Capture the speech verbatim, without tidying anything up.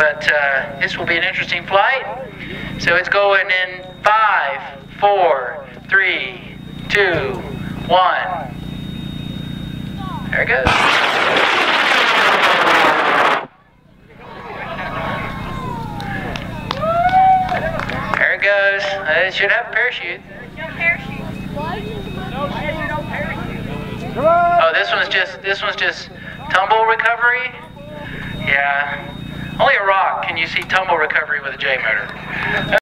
But uh, this will be an interesting flight. So it's going in five, four, three, two, one. There it goes. There it goes. Uh, it should have a parachute. No parachute. No parachute. Oh, this one's just this one's just tumble recovery. Yeah. Only a rock can you see tumble recovery with a J motor.